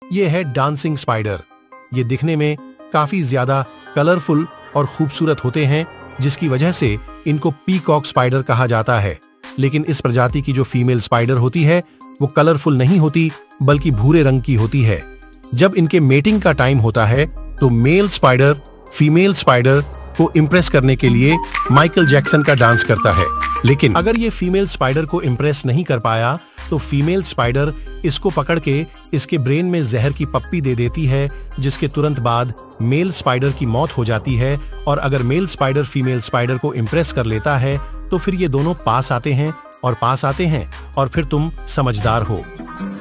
ये है dancing spider. ये दिखने में काफी ज्यादा कलरफुल और खूबसूरत होते हैं, जिसकी वजह से इनको पीकॉक स्पाइडर कहा जाता है। लेकिन इस प्रजाति की जो फीमेल स्पाइडर होती है वो कलरफुल नहीं होती, बल्कि भूरे रंग की होती है। जब इनके मेटिंग का टाइम होता है तो मेल स्पाइडर फीमेल स्पाइडर को इम्प्रेस करने के लिए माइकल जैक्सन का डांस करता है। लेकिन अगर ये फीमेल स्पाइडर को इम्प्रेस नहीं कर पाया तो फीमेल स्पाइडर इसको पकड़ के इसके ब्रेन में जहर की पप्पी दे देती है, जिसके तुरंत बाद मेल स्पाइडर की मौत हो जाती है। और अगर मेल स्पाइडर फीमेल स्पाइडर को इम्प्रेस कर लेता है तो फिर ये दोनों पास आते हैं और फिर तुम समझदार हो।